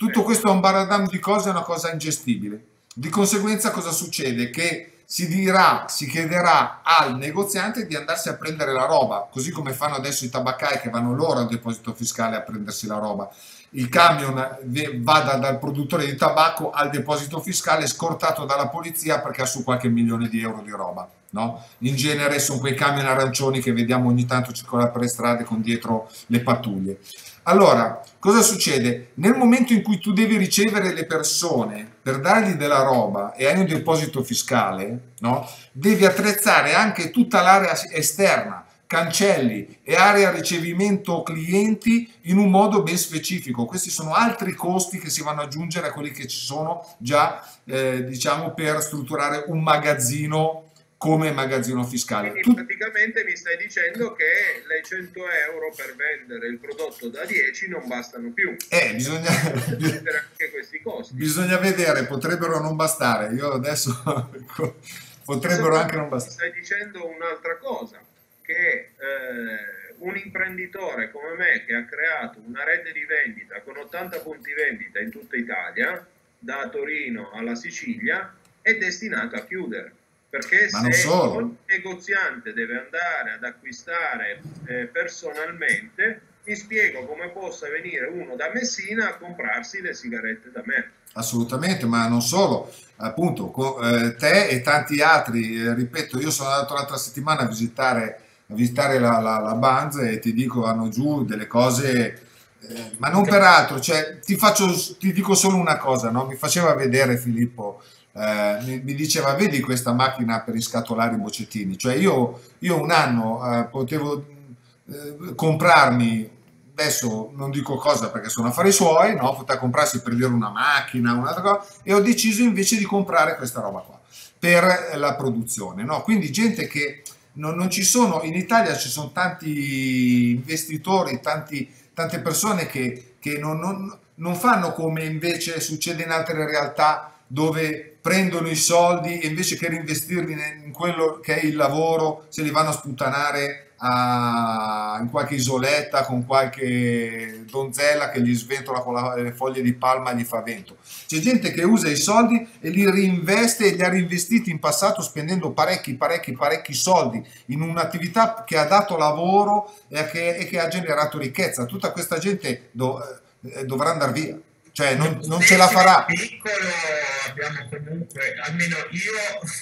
Tutto questo è un baradam di cose, è una cosa ingestibile. Di conseguenza cosa succede? Che si chiederà al negoziante di andarsi a prendere la roba, così come fanno adesso i tabaccai che vanno loro al deposito fiscale a prendersi la roba. Il camion va dal produttore di tabacco al deposito fiscale scortato dalla polizia perché ha su qualche milione di euro di roba, no? In genere sono quei camion arancioni che vediamo ogni tanto circolare per le strade con dietro le pattuglie. Allora, cosa succede? Nel momento in cui tu devi ricevere le persone per dargli della roba e hai un deposito fiscale, no? Devi attrezzare anche tutta l'area esterna, cancelli e area ricevimento clienti in un modo ben specifico. Questi sono altri costi che si vanno ad aggiungere a quelli che ci sono già, diciamo, per strutturare un magazzino come magazzino fiscale. Quindi praticamente mi stai dicendo che le 100 euro per vendere il prodotto da 10 non bastano più. Bisogna anche questi costi. Bisogna vedere, potrebbero non bastare. Io adesso potrebbero anche non bastare. Stai dicendo un'altra cosa, che un imprenditore come me che ha creato una rete di vendita con 80 punti vendita in tutta Italia, da Torino alla Sicilia, è destinato a chiudere. Perché se ogni negoziante deve andare ad acquistare personalmente, mi spiego come possa venire uno da Messina a comprarsi le sigarette da me. Assolutamente, ma non solo, appunto, te e tanti altri, ripeto, io sono andato l'altra settimana a visitare la Banz e ti dico, hanno giù delle cose, ma non per altro, cioè, ti dico solo una cosa, no? Mi faceva vedere Filippo. Mi diceva vedi questa macchina per riscatolare i boccettini, cioè io un anno potevo comprarmi, adesso non dico cosa perché sono affari suoi, no? Poteva comprarsi per dire una macchina, un'altra cosa, e ho deciso invece di comprare questa roba qua per la produzione, no? Quindi gente che non ci sono, in Italia ci sono tanti investitori, tante persone che non fanno come invece succede in altre realtà dove prendono i soldi e invece che reinvestirli in quello che è il lavoro, se li vanno a sputtanare in qualche isoletta con qualche donzella che gli sventola con le foglie di palma e gli fa vento. C'è gente che usa i soldi e li reinveste e li ha reinvestiti in passato spendendo parecchi soldi in un'attività che ha dato lavoro e che ha generato ricchezza. Tutta questa gente dovrà andare via. Cioè non ce la farà. Piccolo abbiamo comunque, almeno io,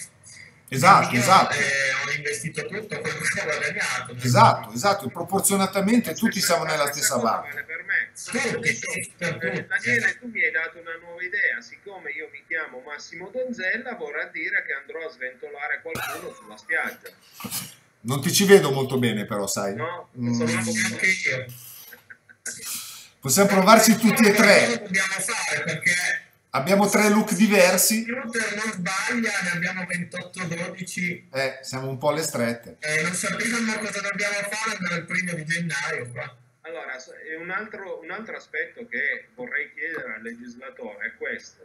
esatto. Ho investito tutto quello che ho guadagnato. Esatto, proporzionatamente tutti siamo nella stessa barca. Per me. Daniele, tu mi hai dato una nuova idea, siccome io mi chiamo Massimo Donzella, vorrà dire che andrò a sventolare qualcuno sulla spiaggia. Non ti ci vedo molto bene però, sai. No, sono anche io. Possiamo provarci tutti e tre. Cosa dobbiamo fare? Perché abbiamo 3 look diversi. Non sbaglia, ne abbiamo 28-12. Siamo un po' alle strette. Non sappiamo cosa dobbiamo fare dal 1 gennaio qua. Allora, un altro aspetto che vorrei chiedere al legislatore è questo.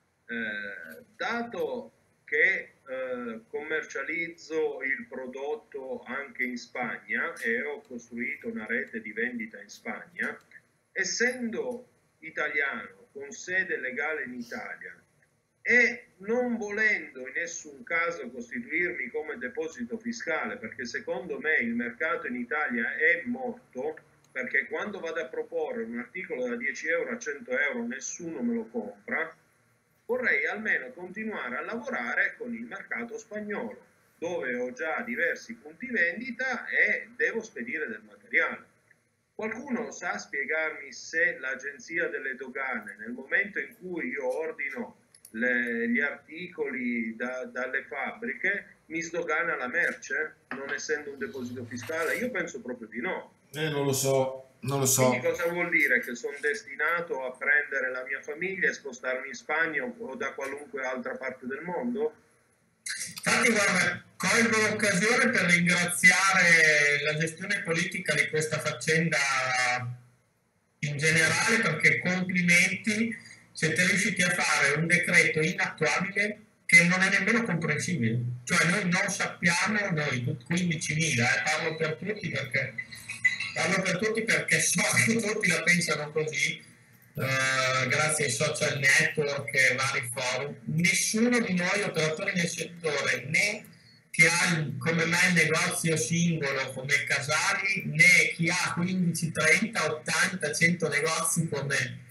Dato che commercializzo il prodotto anche in Spagna e ho costruito una rete di vendita in Spagna, essendo italiano con sede legale in Italia e non volendo in nessun caso costituirmi come deposito fiscale, perché secondo me il mercato in Italia è morto, perché quando vado a proporre un articolo da 10 euro a 100 euro nessuno me lo compra, vorrei almeno continuare a lavorare con il mercato spagnolo, dove ho già diversi punti vendita e devo spedire del materiale. Qualcuno sa spiegarmi se l'agenzia delle dogane, nel momento in cui io ordino gli articoli dalle fabbriche, mi sdogana la merce, non essendo un deposito fiscale? Io penso proprio di no. Non lo so. Quindi cosa vuol dire? Che sono destinato a prendere la mia famiglia e spostarmi in Spagna o da qualunque altra parte del mondo? Infatti, guarda, colgo l'occasione per ringraziare la gestione politica di questa faccenda in generale, perché complimenti, siete riusciti a fare un decreto inattuabile che non è nemmeno comprensibile. Cioè noi non sappiamo, noi 15.000, parlo per tutti perché so che tutti la pensano così, grazie ai social network e vari forum. Nessuno di noi operatori nel settore, né chi ha come me il negozio singolo come Casali, né chi ha 15, 30, 80, 100 negozi come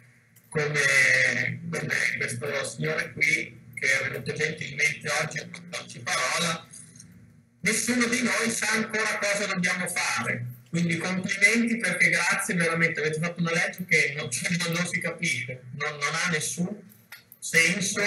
questo signore qui che è venuto gentilmente oggi a portarci parola, nessuno di noi sa ancora cosa dobbiamo fare. Quindi complimenti, perché grazie, veramente avete fatto una legge che non si capisce, non ha nessun senso.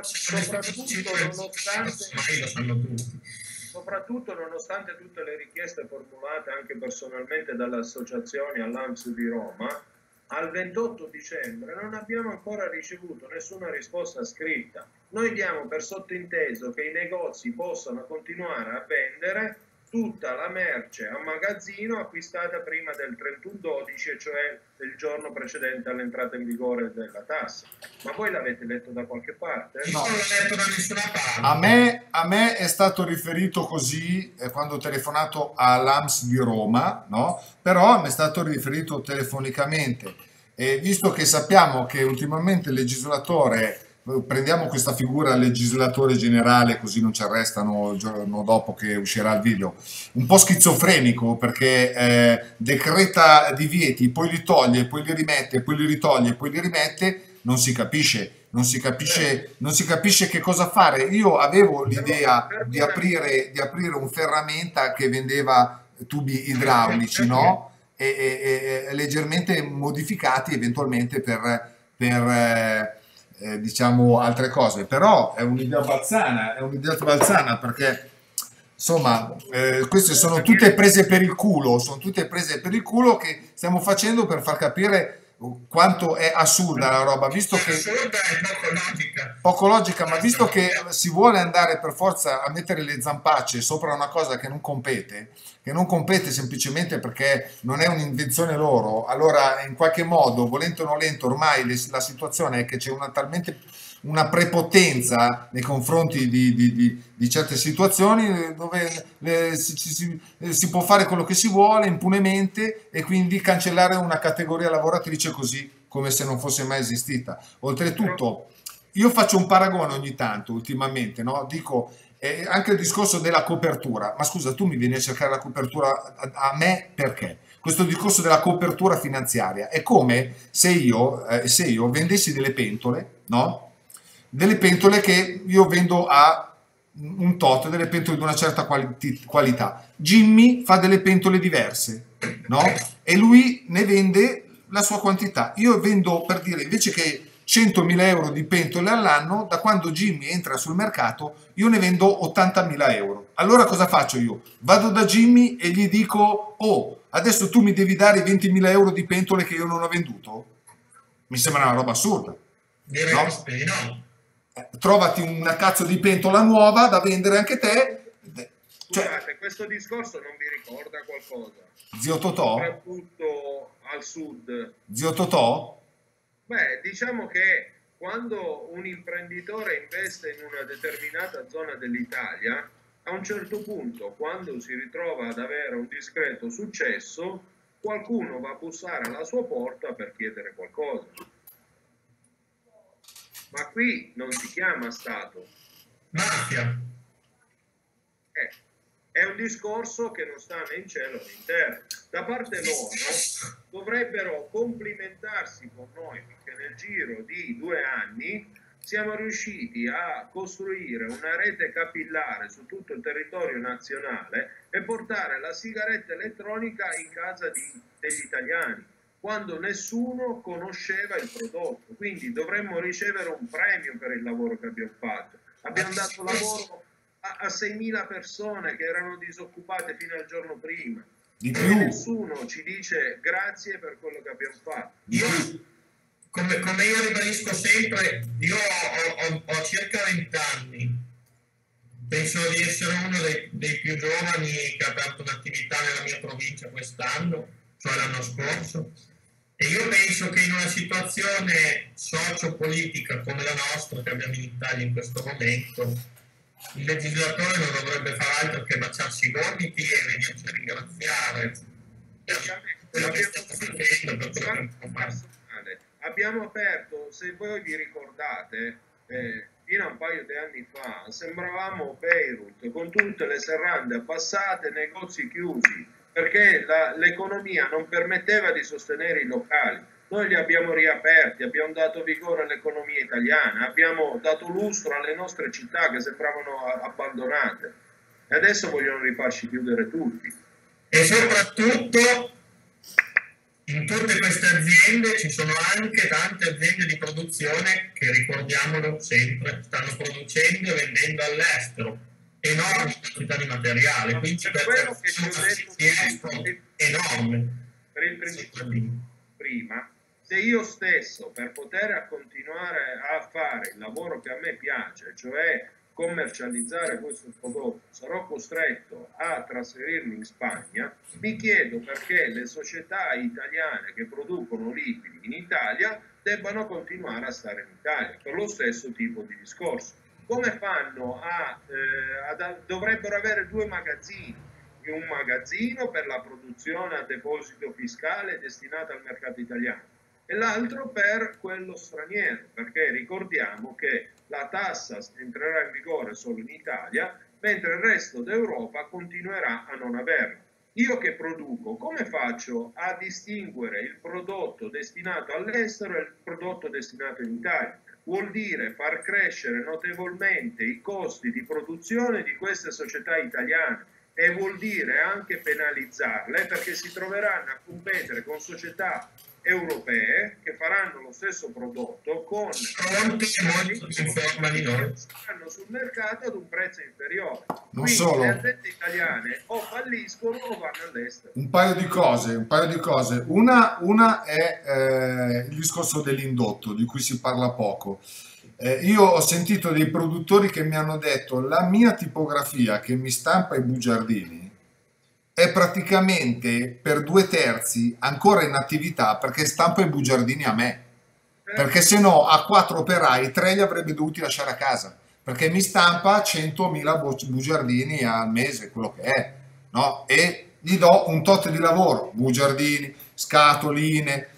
Soprattutto nonostante tutte le richieste formulate anche personalmente dalle associazioni all'ANPS di Roma, al 28 dicembre non abbiamo ancora ricevuto nessuna risposta scritta. Noi diamo per sottinteso che i negozi possano continuare a vendere tutta la merce a magazzino acquistata prima del 31/12, cioè il giorno precedente all'entrata in vigore della tassa. Ma voi l'avete letto da qualche parte? No, non l'ho letto da nessuna parte. A me è stato riferito così quando ho telefonato all'AMS di Roma, no? Però mi è stato riferito telefonicamente. E visto che sappiamo che ultimamente il legislatore, prendiamo questa figura legislatore generale così non ci arrestano il giorno dopo che uscirà il video, un po' schizofrenico, perché decreta divieti, poi li toglie, poi li rimette, poi li ritoglie, poi li rimette, non si capisce che cosa fare. Io avevo l'idea di aprire un ferramenta che vendeva tubi idraulici, no? E leggermente modificati eventualmente per diciamo altre cose, però è un'idea balzana, perché insomma queste sono tutte prese per il culo, che stiamo facendo per far capire quanto è assurda la roba, visto che poco logica, ma visto che si vuole andare per forza a mettere le zampacce sopra una cosa che non compete semplicemente perché non è un'invenzione loro, allora in qualche modo, volente o nolente, ormai la situazione è che c'è una prepotenza nei confronti di certe situazioni dove si può fare quello che si vuole impunemente e quindi cancellare una categoria lavoratrice così come se non fosse mai esistita. Oltretutto, io faccio un paragone ogni tanto ultimamente, no? Dico anche il discorso della copertura, ma scusa, tu mi vieni a cercare la copertura a me perché? Questo discorso della copertura finanziaria è come se io vendessi delle pentole, no? Delle pentole che io vendo a un tot, delle pentole di una certa qualità. Jimmy fa delle pentole diverse, no? E lui ne vende la sua quantità. Io vendo, per dire, invece che 100.000 euro di pentole all'anno, da quando Jimmy entra sul mercato, io ne vendo 80.000 euro. Allora cosa faccio io? Vado da Jimmy e gli dico, oh, adesso tu mi devi dare 20.000 euro di pentole che io non ho venduto? Mi sembra una roba assurda. Direi no? che no. Trovati una cazzo di pentola nuova da vendere anche te. Scusate, questo discorso non vi ricorda qualcosa? Zio Totò? Soprattutto al sud. Zio Totò? Beh, diciamo che quando un imprenditore investe in una determinata zona dell'Italia, a un certo punto, quando si ritrova ad avere un discreto successo, qualcuno va a bussare alla sua porta per chiedere qualcosa. Ma qui non si chiama Stato. Mafia. È un discorso che non sta né in cielo né in terra. Da parte loro dovrebbero complimentarsi con noi perché nel giro di 2 anni siamo riusciti a costruire una rete capillare su tutto il territorio nazionale e portare la sigaretta elettronica in casa degli italiani, quando nessuno conosceva il prodotto. Quindi dovremmo ricevere un premio per il lavoro che abbiamo fatto. Abbiamo dato lavoro a 6.000 persone che erano disoccupate fino al giorno prima. Di E più. nessuno ci dice grazie per quello che abbiamo fatto. Io, come io ribadisco sempre, io ho circa 20 anni, penso di essere uno dei più giovani che ha aperto un'attività nella mia provincia quest'anno, cioè l'anno scorso, e io penso che in una situazione socio-politica come la nostra che abbiamo in Italia in questo momento, il legislatore non dovrebbe fare altro che baciarsi i gomiti e venirci a ringraziare per quello che stiamo facendo, per quello che può fare. abbiamo aperto, se voi vi ricordate, fino a un paio di anni fa, sembravamo Beirut, con tutte le serrande abbassate, negozi chiusi, perché l'economia non permetteva di sostenere i locali. Noi li abbiamo riaperti, abbiamo dato vigore all'economia italiana, abbiamo dato lustro alle nostre città che sembravano abbandonate, e adesso vogliono rifarci chiudere tutti. E soprattutto in tutte queste aziende ci sono anche tante aziende di produzione che, ricordiamolo sempre, stanno producendo e vendendo all'estero enormi quantità di materiale, quindi per quello che ti ho detto enorme. Per il principio prima, se io stesso, per poter continuare a fare il lavoro che a me piace, cioè commercializzare questo prodotto, sarò costretto a trasferirmi in Spagna, mi chiedo perché le società italiane che producono liquidi in Italia debbano continuare a stare in Italia per lo stesso tipo di discorso. Come fanno dovrebbero avere due magazzini, un magazzino per la produzione a deposito fiscale destinata al mercato italiano e l'altro per quello straniero, perché ricordiamo che la tassa entrerà in vigore solo in Italia, mentre il resto d'Europa continuerà a non averla. Io che produco, come faccio a distinguere il prodotto destinato all'estero e il prodotto destinato in Italia? Vuol dire far crescere notevolmente i costi di produzione di queste società italiane e vuol dire anche penalizzarle, perché si troveranno a competere con società europee che faranno lo stesso prodotto con saranno sul mercato ad un prezzo inferiore. Non Quindi solo. le aziende italiane o falliscono o vanno all'estero. Un paio di cose. Una è il discorso dell'indotto, di cui si parla poco. Io ho sentito dei produttori che mi hanno detto: la mia tipografia che mi stampa i bugiardini è praticamente per 2/3 ancora in attività perché stampa i bugiardini a me, perché se no a 4 operai 3 li avrebbe dovuti lasciare a casa, perché mi stampa 100.000 bugiardini al mese, quello che è, no? E gli do un tot di lavoro: bugiardini, scatoline,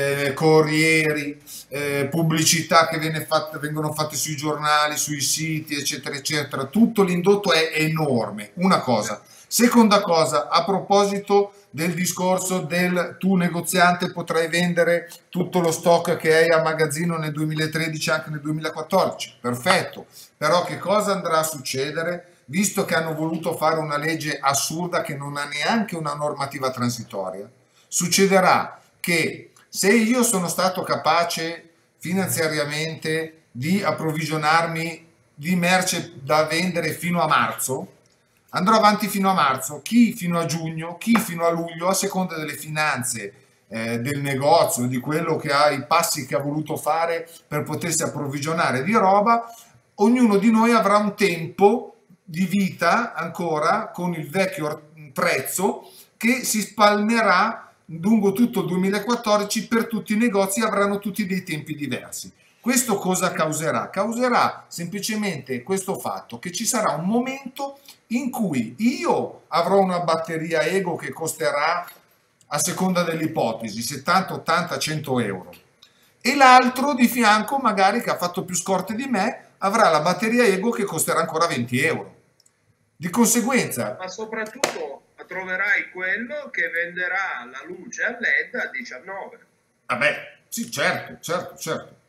corrieri, pubblicità che vengono fatte sui giornali, sui siti, eccetera, eccetera. Tutto l'indotto è enorme. Una cosa. Seconda cosa, a proposito del discorso del tu negoziante potrai vendere tutto lo stock che hai a magazzino nel 2013 anche nel 2014. Perfetto. Però che cosa andrà a succedere? Visto che hanno voluto fare una legge assurda che non ha neanche una normativa transitoria, succederà che se io sono stato capace finanziariamente di approvvigionarmi di merce da vendere fino a marzo, andrò avanti fino a marzo, chi fino a giugno, chi fino a luglio, a seconda delle finanze del negozio, di quello che ha, i passi che ha voluto fare per potersi approvvigionare di roba. Ognuno di noi avrà un tempo di vita ancora con il vecchio prezzo che si spalmerà lungo tutto il 2014 per tutti i negozi, avranno tutti dei tempi diversi. Questo cosa causerà? Causerà semplicemente questo fatto che ci sarà un momento in cui io avrò una batteria Ego che costerà, a seconda dell'ipotesi, 70, 80, 100 euro, e l'altro di fianco, magari che ha fatto più scorte di me, avrà la batteria Ego che costerà ancora 20 euro. Di conseguenza... Ma soprattutto troverai quello che venderà la luce a LED a 19. Vabbè, sì, certo.